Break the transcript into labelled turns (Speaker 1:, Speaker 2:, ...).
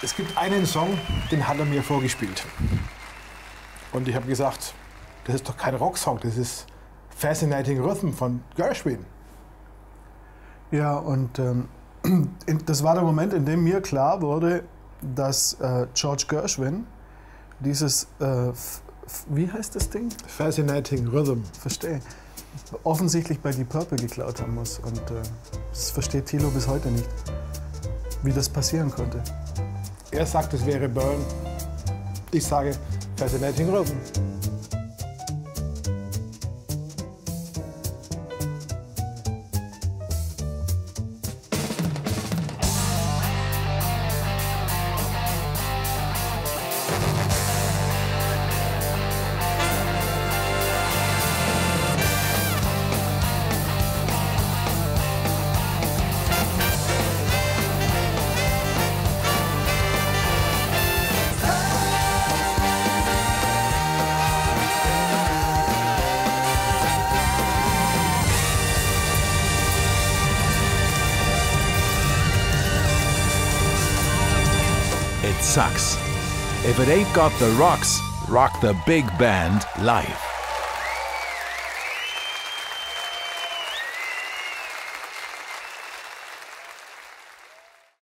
Speaker 1: Es gibt einen Song, den hat er mir vorgespielt. Und ich habe gesagt, das ist doch kein Rocksong, das ist Fascinating Rhythm von Gershwin.
Speaker 2: Ja, und das war der Moment, in dem mir klar wurde, dass George Gershwin dieses, wie heißt das Ding?
Speaker 1: Fascinating Rhythm.
Speaker 2: Verstehe. Offensichtlich bei Deep Purple geklaut haben muss. Und das versteht Thilo bis heute nicht, wie das passieren konnte.
Speaker 1: Er sagt, es wäre Burn. Ich sage Fascinating Rhythm.
Speaker 3: It sucks. If it ain't got the rocks, rock the big band live.